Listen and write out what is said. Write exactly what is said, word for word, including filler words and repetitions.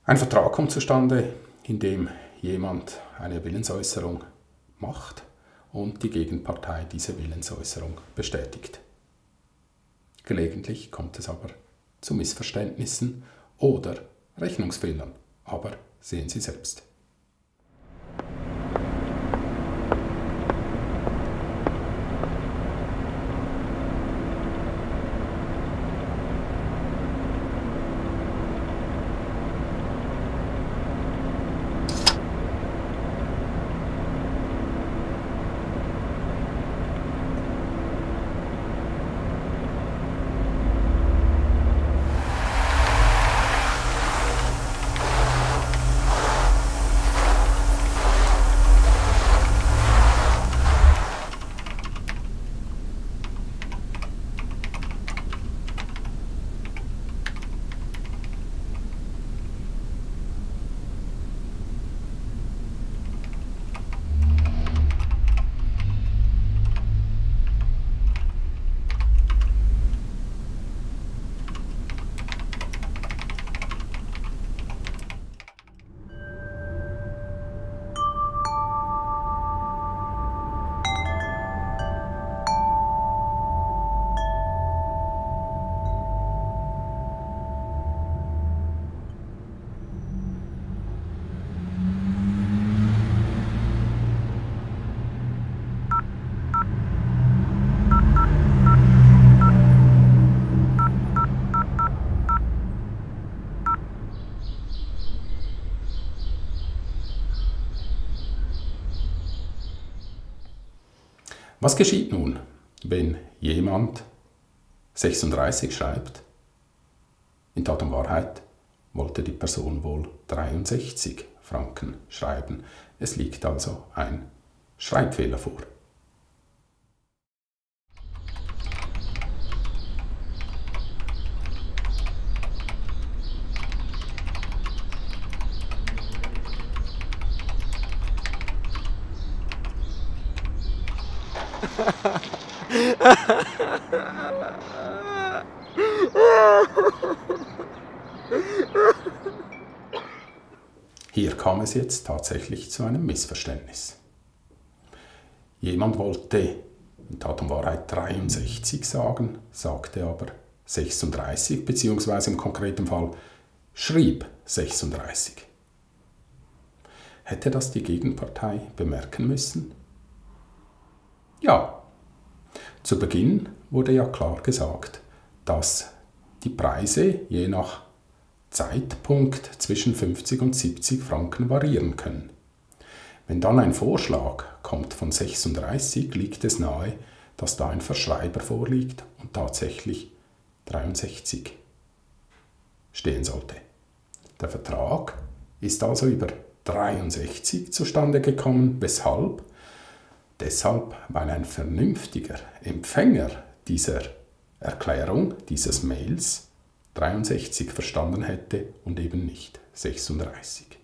Ein Vertrag kommt zustande, in dem jemand eine Willensäußerung macht und die Gegenpartei diese Willensäußerung bestätigt. Gelegentlich kommt es aber zu Missverständnissen oder Rechnungsfehlern, aber sehen Sie selbst. Was geschieht nun, wenn jemand sechsunddreißig schreibt? In Tat und Wahrheit wollte die Person wohl dreiundsechzig Franken schreiben. Es liegt also ein Schreibfehler vor. Hier kam es jetzt tatsächlich zu einem Missverständnis. Jemand wollte in Tat und Wahrheit dreiundsechzig sagen, sagte aber sechsunddreißig, beziehungsweise im konkreten Fall schrieb sechsunddreißig. Hätte das die Gegenpartei bemerken müssen? Ja. Zu Beginn wurde ja klar gesagt, dass die Preise je nach Zeitpunkt zwischen fünfzig und siebzig Franken variieren können. Wenn dann ein Vorschlag kommt von sechsunddreißig, liegt es nahe, dass da ein Verschreiber vorliegt und tatsächlich dreiundsechzig stehen sollte. Der Vertrag ist also über dreiundsechzig zustande gekommen. Weshalb? Deshalb, weil ein vernünftiger Empfänger dieser Erklärung, dieses Mails, dreiundsechzig verstanden hätte und eben nicht sechsunddreißig.